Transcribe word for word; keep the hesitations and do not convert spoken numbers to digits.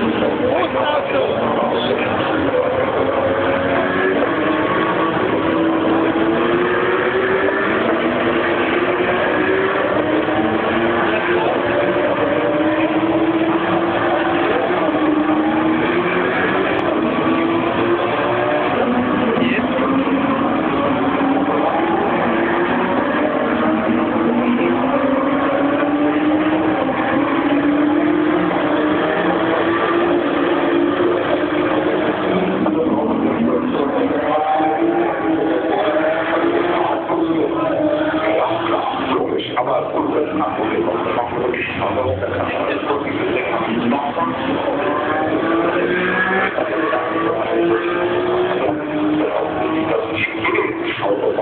Aber gut, das macht wirklich aber da kann ich jetzt wirklich länger machen.